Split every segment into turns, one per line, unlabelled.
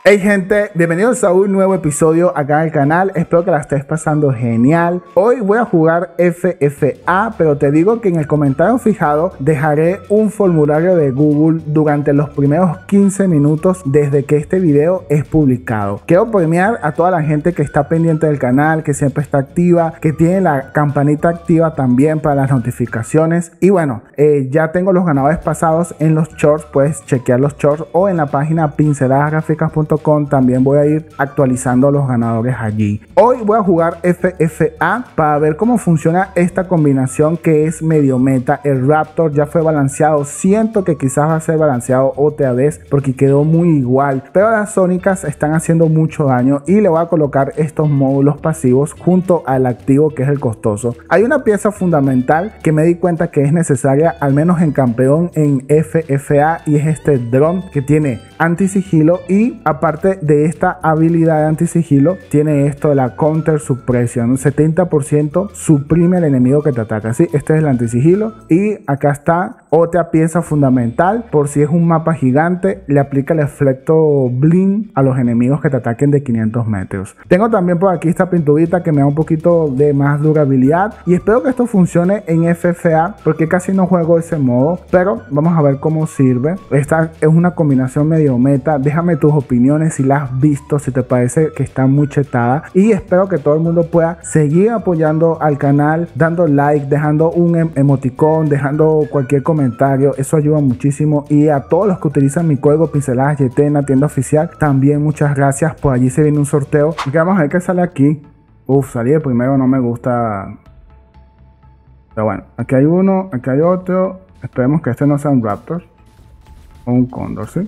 Hey gente, bienvenidos a un nuevo episodio acá en el canal. Espero que la estés pasando genial. Hoy voy a jugar FFA, pero te digo que en el comentario fijado dejaré un formulario de Google durante los primeros 15 minutos desde que este video es publicado. Quiero premiar a toda la gente que está pendiente del canal, que siempre está activa, que tiene la campanita activa también para las notificaciones. Y bueno, ya tengo los ganadores pasados en los shorts. Puedes chequear los shorts o en la página pinceladasgraficas.com. También voy a ir actualizando los ganadores allí. Hoy voy a jugar FFA para ver cómo funciona esta combinación que es medio meta. El Raptor ya fue balanceado. Siento que quizás va a ser balanceado otra vez porque quedó muy igual. Pero las sónicas están haciendo mucho daño y le voy a colocar estos módulos pasivos junto al activo que es el costoso. Hay una pieza fundamental que me di cuenta que es necesaria al menos en campeón en FFA y es este dron que tiene anti-sigilo y aparte de esta habilidad de anti-sigilo tiene esto de la counter suppression. 70% suprime al enemigo que te ataca. ¿Sí? Este es el anti-sigilo y acá está otra pieza fundamental por si es un mapa gigante, le aplica el efecto bling a los enemigos que te ataquen de 500 metros. Tengo también por aquí esta pinturita que me da un poquito de más durabilidad y espero que esto funcione en FFA porque casi no juego ese modo, pero vamos a ver cómo sirve. Esta es una combinación medio meta. Déjame tus opiniones si la has visto, si te parece que está muy chetada, y espero que todo el mundo pueda seguir apoyando al canal, dando like, dejando un emoticón, dejando cualquier comentario. Eso ayuda muchísimo. Y a todos los que utilizan mi código PinceladasYT en la tienda oficial, también muchas gracias. Por allí se viene un sorteo y vamos a ver qué sale aquí. Salí de primero, no me gusta, pero bueno, aquí hay uno, aquí hay otro. Esperemos que este no sea un Raptor o un Cóndor, ¿sí?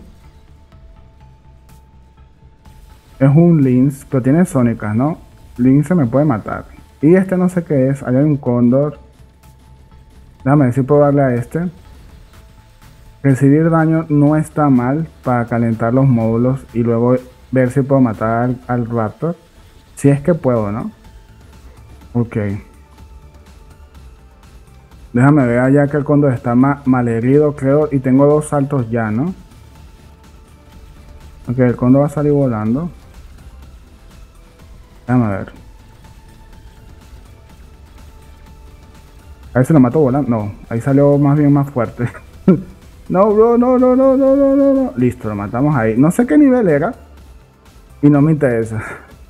Es un Lynx, pero tiene sónicas, ¿no? Lynx se me puede matar. Y este no sé qué es. Allá hay un Cóndor. Déjame ver si puedo darle a este. Recibir daño no está mal para calentar los módulos y luego ver si puedo matar al Raptor. Si es que puedo, ¿no? Ok. Déjame ver allá que el Cóndor está mal herido, creo. Y tengo 2 saltos ya, ¿no? Ok, el Cóndor va a salir volando. Déjame ver. A ver si lo mato volando. No, ahí salió más bien más fuerte. No, bro, no. Listo, lo matamos ahí. No sé qué nivel era. Y no me interesa.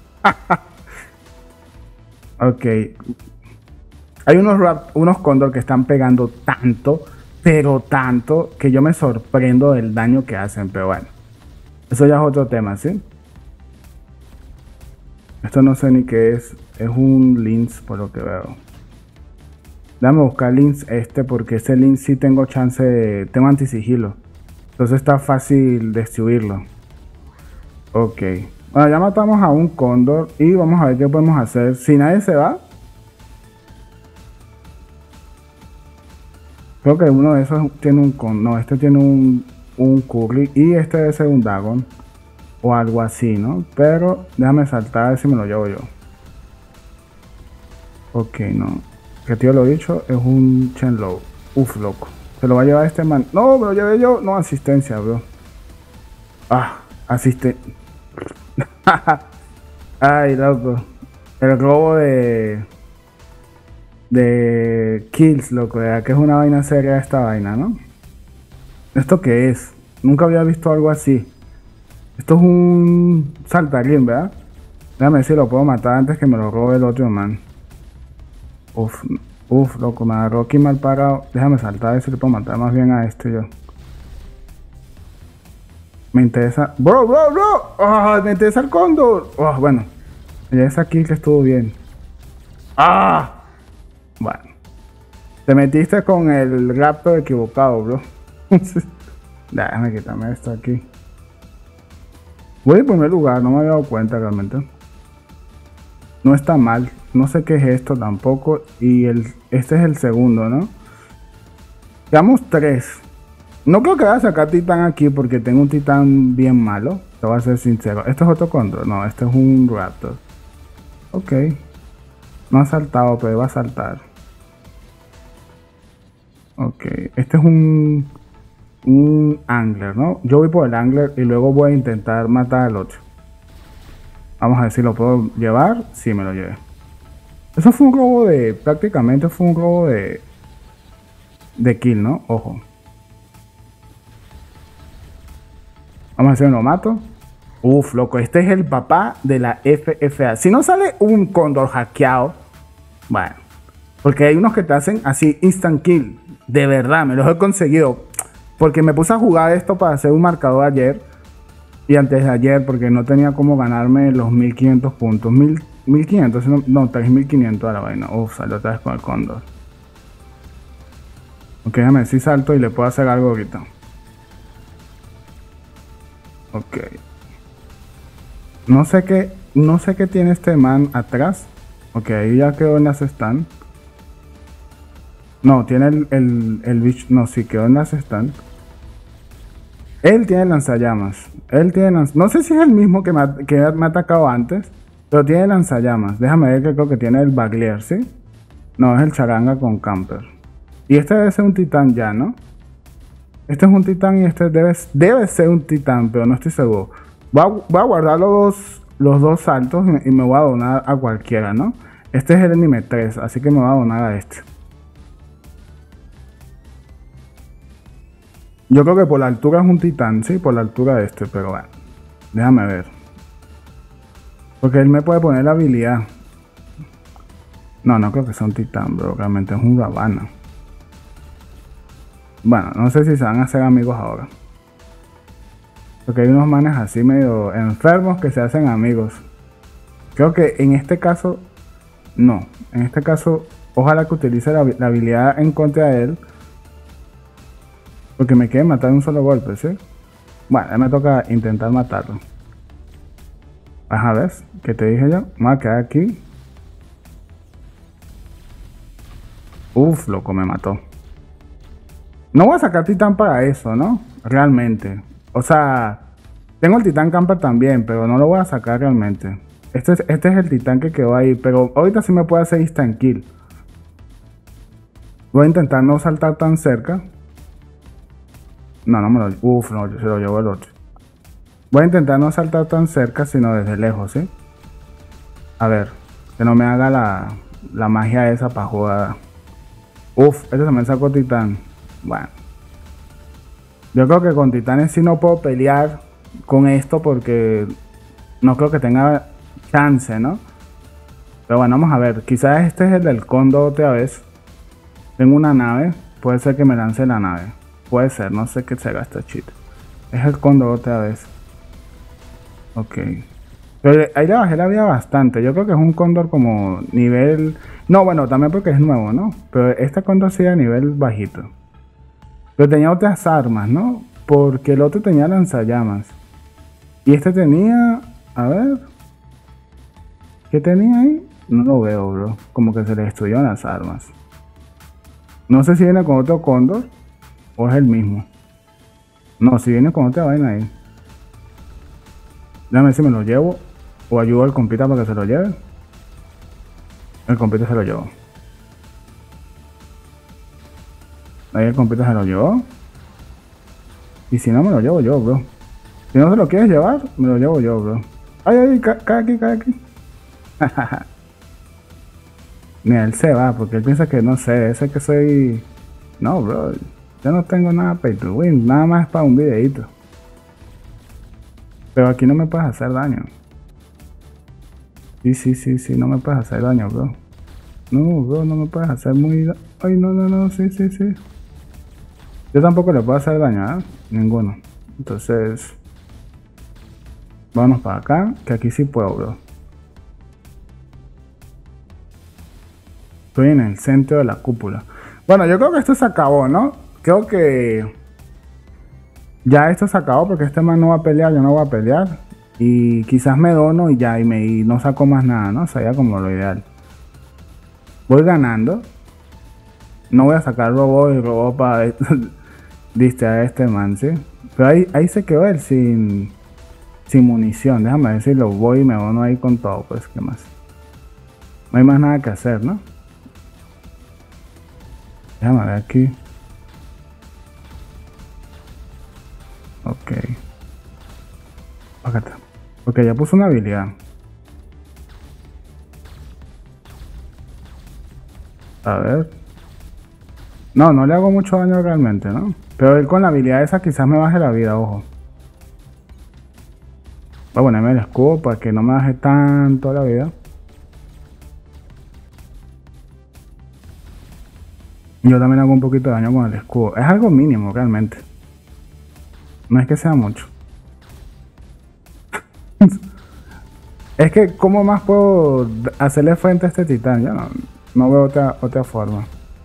Ok. Hay unos Cóndor que están pegando tanto, pero tanto, que yo me sorprendo del daño que hacen. Pero bueno, eso ya es otro tema, ¿sí? Esto no sé ni qué es. Es un Lynx por lo que veo. Déjame buscar Lynx porque ese Lynx sí tengo chance. Tengo anti-sigilo. Entonces está fácil destruirlo. Ok. Bueno, ya matamos a un Cóndor. Y vamos a ver qué podemos hacer. Si nadie se va. Creo que uno de esos tiene un Cóndor. No, este tiene un Curly. Y este debe ser un Dagon. O algo así, ¿no? Pero déjame saltar a ver si me lo llevo yo. Ok, no. Que tío lo he dicho, es un Chenlow. Uf, loco. Se lo va a llevar este man. No, me lo llevé yo. No, asistencia, bro. Asiste. Ay, loco. El robo de kills, loco. ¿Verdad? Que es una vaina seria esta vaina, ¿no? ¿Esto qué es? Nunca había visto algo así. Esto es un saltarín, ¿verdad? Déjame ver si lo puedo matar antes que me lo robe el otro man. Uf, loco, me agarró aquí mal parado. Déjame saltar a ver si le puedo matar más bien a este yo. Me interesa. Bro. Me interesa el Cóndor. Bueno. Ya es aquí que estuvo bien. Bueno. Te metiste con el Raptor equivocado, bro. Déjame quitarme esto aquí. Voy en primer lugar, no me había dado cuenta realmente. No está mal. No sé qué es esto tampoco. Y este es el segundo, ¿no? Quedamos 3. No creo que vaya a sacar titán aquí porque tengo un titán bien malo. Te voy a ser sincero. ¿Esto es otro Cóndor? No, este es un Raptor. Ok. No ha saltado, pero va a saltar. Ok. Este es un un angler, ¿no? Yo voy por el angler y luego voy a intentar matar al otro. Vamos a ver si lo puedo llevar. Sí, me lo llevé. Eso fue un robo de... Prácticamente fue un robo de kill, ¿no? Ojo. Vamos a ver si me lo mato. Uf, loco, este es el papá de la FFA. Si no sale un cóndor hackeado, bueno, porque hay unos que te hacen así instant kill. De verdad, me los he conseguido. Porque me puse a jugar esto para hacer un marcador ayer y antes de ayer, porque no tenía cómo ganarme los 1500 puntos. 1500, no, 3500 a la vaina. Uf, salió otra vez con el cóndor. Ok, déjame ver si salto y le puedo hacer algo ahorita. Ok. No sé qué tiene este man atrás. Ok, ahí ya quedó en las stand. No, tiene el bicho. No, sí quedó en las stand. Él tiene lanzallamas. No sé si es el mismo que me ha atacado antes. Pero tiene lanzallamas. Déjame ver que creo que tiene el Baglier, ¿sí? No, es el Charanga con Camper. Y este debe ser un titán ya, ¿no? Este es un titán y este debe ser un titán, pero no estoy seguro. Voy a guardar los dos saltos y me voy a donar a cualquiera, ¿no? Este es el anime 3, así que me voy a donar a este. Yo creo que por la altura es un titán, sí, por la altura de este, pero bueno. Déjame ver. Porque él me puede poner la habilidad. No creo que sea un titán, bro. Realmente es un Ravana. Bueno, no sé si se van a hacer amigos ahora. Porque hay unos manes así medio enfermos que se hacen amigos. Creo que en este caso, no. En este caso, ojalá que utilice la habilidad en contra de él. Porque me quiere matar de un solo golpe, ¿sí? Bueno, ya me toca intentar matarlo. Ajá, ¿ves? ¿Qué te dije yo? Me voy a quedar aquí. Uf, loco, me mató. No voy a sacar titán para eso, ¿no? Realmente. O sea, tengo el titán camper también, pero no lo voy a sacar realmente. Este es el titán que quedó ahí, pero ahorita sí me puede hacer instant kill. Voy a intentar no saltar tan cerca. No me lo... Uf, no, se lo llevó el otro. Voy a intentar no saltar tan cerca, sino desde lejos, ¿sí? A ver, que no me haga la magia esa para jugar. Uf, este también sacó titán. Bueno. Yo creo que con titanes sí no puedo pelear con esto porque no creo que tenga chance, ¿no? Pero bueno, vamos a ver. Quizás este es el del cóndor otra vez. Tengo una nave. Puede ser que me lance la nave. Puede ser, no sé qué se haga esta cheat. Es el cóndor otra vez. Ok. Pero ahí le bajé la vida bastante. Yo creo que es un cóndor como nivel... No, bueno, también porque es nuevo, ¿no? Pero este cóndor sí a nivel bajito. Pero tenía otras armas, ¿no? Porque el otro tenía lanzallamas. Y este tenía... A ver... ¿Qué tenía ahí? No lo veo, bro. Como que se le destruyeron las armas. No sé si viene con otro cóndor o es el mismo. No, si viene con otra vaina ahí. Déjame ver si me lo llevo o ayudo al compita para que se lo lleve. El compita se lo llevó. Ahí el compita se lo llevó. Y si no, me lo llevo yo, bro. Si no se lo quieres llevar, me lo llevo yo, bro. Ay, cae aquí. Mira, él se va porque él piensa que no sé, ese que soy... No, bro. Yo no tengo nada pay to win, nada más para un videito. Pero aquí no me puedes hacer daño. Sí, no me puedes hacer daño, bro. No, bro, no me puedes hacer muy... Ay, no, sí. Yo tampoco le puedo hacer daño, ¿eh? Ninguno. Entonces... Vámonos para acá, que aquí sí puedo, bro. Estoy en el centro de la cúpula. Bueno, yo creo que esto se acabó, ¿no? Creo que... Ya esto se acabó porque este man no va a pelear, yo no voy a pelear. Y quizás me dono y ya, y no saco más nada, ¿no? Sería como lo ideal. Voy ganando. No voy a sacar robot para distraer a este man, ¿sí? Pero ahí se quedó él sin munición. Déjame ver si lo voy y me dono ahí con todo, pues, ¿qué más? No hay más nada que hacer, ¿no? Déjame ver aquí. Acá está. Ok, ya puso una habilidad. A ver. No, no le hago mucho daño realmente, ¿no? Pero él con la habilidad esa quizás me baje la vida, ojo. Voy a ponerme el escudo para que no me baje tanto la vida. Yo también hago un poquito de daño con el escudo. Es algo mínimo realmente. No es que sea mucho. Es que ¿cómo más puedo hacerle frente a este titán? Yo no veo otra forma.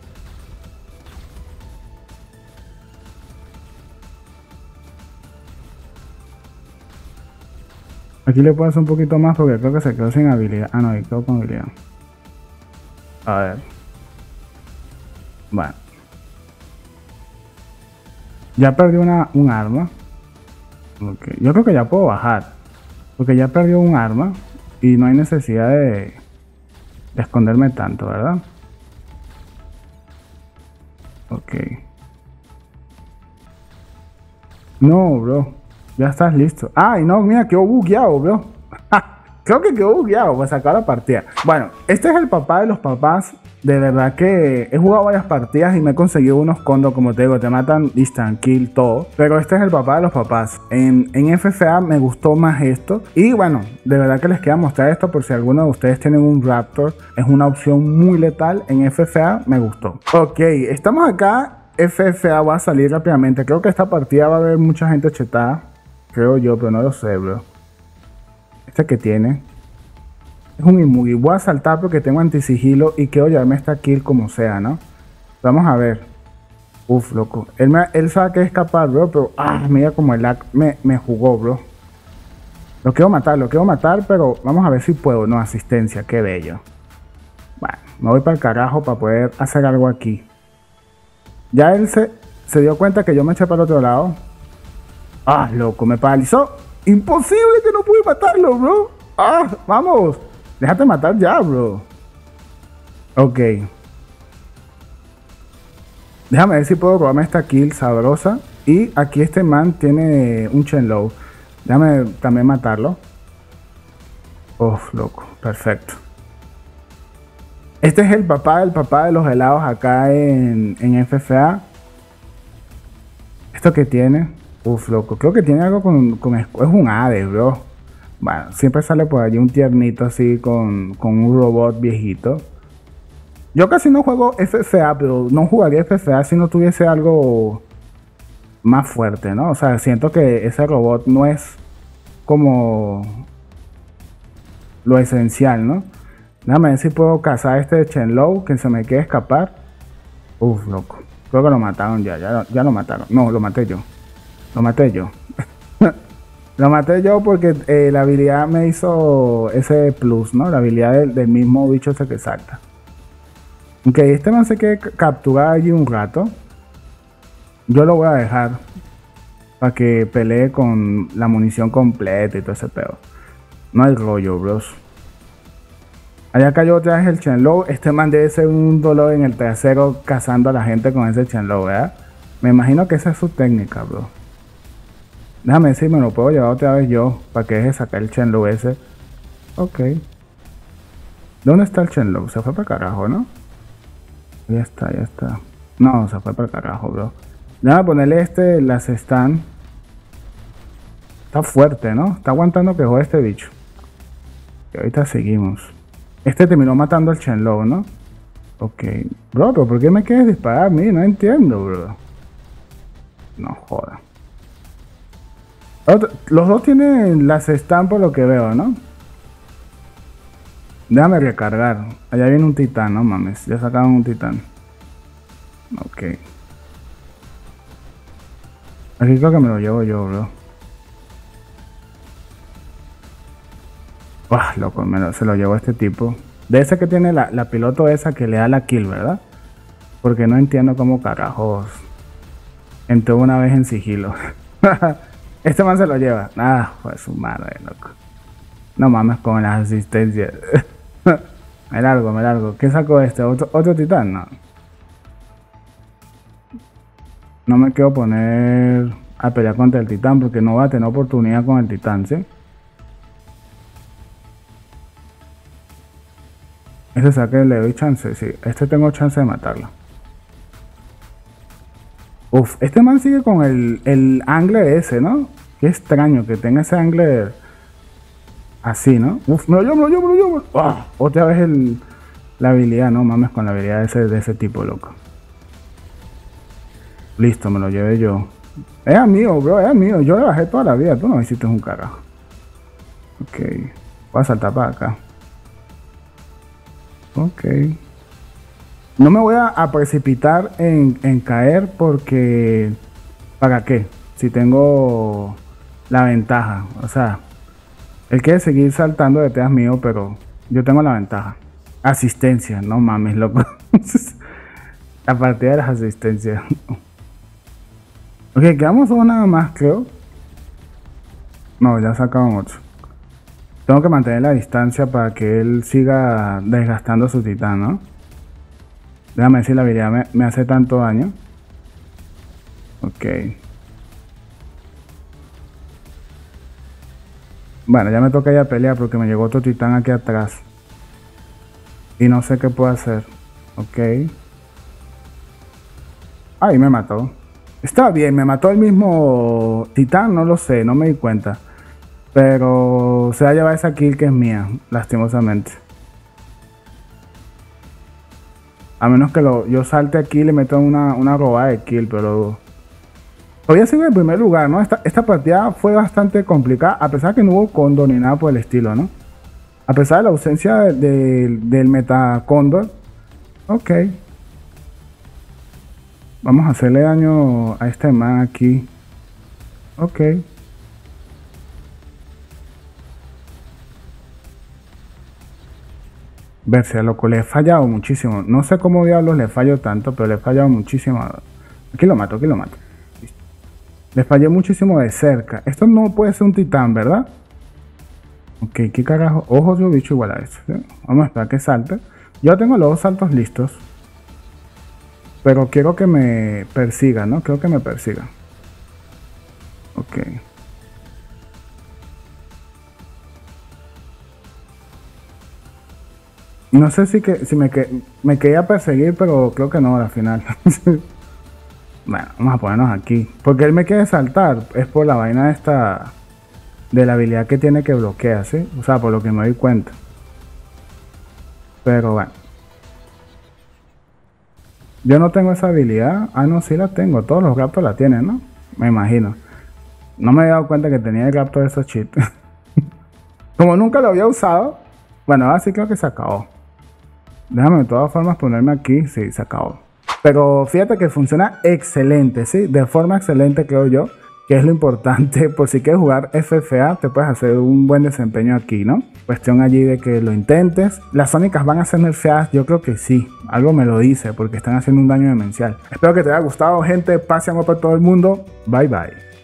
Aquí le puedo hacer un poquito más porque creo que se quedó sin habilidad. Ah, no, ahí quedó con habilidad. A ver. Bueno. Ya perdí un arma. Okay. Yo creo que ya puedo bajar. Porque ya perdió un arma. Y no hay necesidad de esconderme tanto, ¿verdad? Ok. No, bro. Ya estás listo. Ay, no, mira, quedó bugueado, bro. Creo que quedó bugueado para sacar la partida. Bueno, este es el papá de los papás. De verdad que he jugado varias partidas y me he conseguido unos condos, como te digo, te matan instant kill, todo. Pero este es el papá de los papás. En FFA me gustó más esto. Y bueno, de verdad que les quería mostrar esto por si alguno de ustedes tienen un Raptor. Es una opción muy letal en FFA, me gustó. Ok, estamos acá. FFA va a salir rápidamente. Creo que esta partida va a haber mucha gente chetada. Creo yo, pero no lo sé, bro. Este que tiene es un Imugi. Voy a saltar porque tengo antisigilo y quiero llevarme esta kill como sea, ¿no? Vamos a ver. Uf, loco. Él sabe que es capaz, bro, pero mira como el lag me jugó, bro. Lo quiero matar, pero vamos a ver si puedo. No, asistencia, qué bello. Bueno, me voy para el carajo para poder hacer algo aquí. Ya él se dio cuenta que yo me eché para el otro lado. Loco, me paralizó. Imposible que no pude matarlo, bro. Vamos. Déjate matar ya, bro. Ok. Déjame ver si puedo robarme esta kill sabrosa. Y aquí este man tiene un Shenlong. Déjame también matarlo. Uf, loco. Perfecto. Este es el papá de los helados acá en FFA. ¿Esto que tiene? Uf, loco. Creo que tiene algo es un Hades, bro. Bueno, siempre sale por allí un tiernito así con un robot viejito. Yo casi no juego FFA, pero no jugaría FFA si no tuviese algo más fuerte, ¿no? O sea, siento que ese robot no es como lo esencial, ¿no? Déjame ver si puedo cazar este de Shenlong que se me quede escapar. Uf, loco. Creo que lo mataron ya lo mataron. No, lo maté yo. Lo maté yo. Lo maté yo porque la habilidad me hizo ese plus, ¿no? La habilidad del mismo bicho ese que salta. Ok, este man se quede capturado allí un rato. Yo lo voy a dejar para que pelee con la munición completa y todo ese pedo. No hay rollo, bros. Allá cayó otra vez el Shenlong. Este man debe ser un dolor en el trasero cazando a la gente con ese Shenlong, ¿verdad? Me imagino que esa es su técnica, bro. Déjame ver si me lo puedo llevar otra vez yo para que deje sacar el Shenlong ese. Ok. ¿Dónde está el Shenlong? Se fue para carajo, ¿no? Ya está. No, se fue para carajo, bro. Déjame ponerle las stun. Está fuerte, ¿no? Está aguantando que jode este bicho. Y ahorita seguimos. Este terminó matando al Shenlong, ¿no? Ok. Bro, pero ¿por qué me quieres disparar a mí? No entiendo, bro. No joda. Los dos tienen las stun por lo que veo, ¿no? Déjame recargar. Allá viene un titán, no mames. Ya sacaron un titán. Ok. Aquí creo que me lo llevo yo, bro. Loco, se lo llevó este tipo. De ese que tiene la piloto esa que le da la kill, ¿verdad? Porque no entiendo cómo carajos entró una vez en sigilo. Este man se lo lleva. Pues su madre, loco. No mames con las asistencias. Me largo. ¿Qué sacó este? ¿Otro titán? No. No me quiero poner a pelear contra el titán, porque no va a tener oportunidad con el titán, ¿sí? Este saque le doy chance, sí. Este tengo chance de matarlo. Uf, este man sigue con el angler ese, ¿no? Qué extraño que tenga ese angler así, ¿no? Uf, me lo llevo. ¡Ah! Otra vez la habilidad, no mames con la habilidad de ese tipo, loco. Listo, me lo llevé yo. Es amigo, bro, es amigo. Yo le bajé toda la vida, tú no me hiciste un carajo. Ok, voy a saltar para acá. Ok. No me voy a precipitar en caer porque... ¿Para qué? Si tengo la ventaja. O sea, él quiere seguir saltando detrás mío, pero yo tengo la ventaja. Asistencia, no mames, loco. La partida de las asistencias. Ok, quedamos dos nada más, creo. No, ya sacaron 8. Tengo que mantener la distancia para que él siga desgastando su titán, ¿no? Déjame ver si la habilidad me hace tanto daño. Ok. Bueno, ya me toca ir a pelear porque me llegó otro titán aquí atrás. Y no sé qué puedo hacer. Ok. Ay, me mató. Está bien, me mató el mismo titán, no lo sé, no me di cuenta. Pero se va a llevar esa kill que es mía, lastimosamente. A menos que yo salte aquí y le meto una robada de kill, pero... Todavía sigo en primer lugar, ¿no? Esta partida fue bastante complicada, a pesar que no hubo Cóndor ni nada por el estilo, ¿no? A pesar de la ausencia del meta Cóndor. Ok. Vamos a hacerle daño a este man aquí. Ok. Verse, loco, le he fallado muchísimo. No sé cómo diablos le fallo tanto, pero le he fallado muchísimo. Aquí lo mato, aquí lo mato. Listo. Le fallé muchísimo de cerca. Esto no puede ser un titán, ¿verdad? Ok, ¿qué carajo? Ojos de bicho igual a eso, ¿sí? Vamos a esperar que salte. Yo tengo los dos saltos listos. Pero quiero que me persiga, ¿no? Quiero que me persiga. Ok. No sé si me quería perseguir, pero creo que no, al final. Bueno, vamos a ponernos aquí. Porque él me quiere saltar. Es por la vaina esta... De la habilidad que tiene que bloquear, ¿sí? O sea, por lo que me doy cuenta. Pero bueno. Yo no tengo esa habilidad. Ah, no, sí la tengo. Todos los Raptors la tienen, ¿no? Me imagino. No me he dado cuenta que tenía el Raptor de esos cheats. Como nunca lo había usado. Bueno, ahora sí creo que se acabó. Déjame de todas formas ponerme aquí. Sí, se acabó. Pero fíjate que funciona excelente, ¿sí? De forma excelente, creo yo. Que es lo importante. Por si quieres jugar FFA, te puedes hacer un buen desempeño aquí, ¿no? Cuestión allí de que lo intentes. ¿Las Sónicas van a ser nerfeadas? Yo creo que sí. Algo me lo dice, porque están haciendo un daño demencial. Espero que te haya gustado, gente. Pase amor para todo el mundo. Bye, bye.